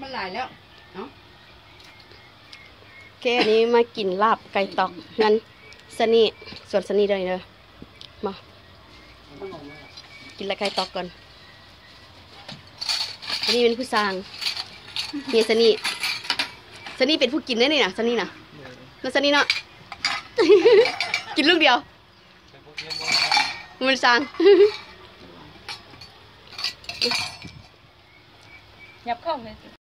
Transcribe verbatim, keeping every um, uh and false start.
มันหลายแล้วเนาะโอเคอันนี้มากินลาบไก่ตอกงั้นสนี่ส่วนสนี่เด้อนี่เด้อมากินละไก่ตอกก่อนอันนี้เป็นผู้สร้างเฮียสนี่สนี่เป็นผู้กินได้นี่นะสนี่นะแล้วสนี่เนาะ กินลูกเดียวมันสร้างยับเข้าเลย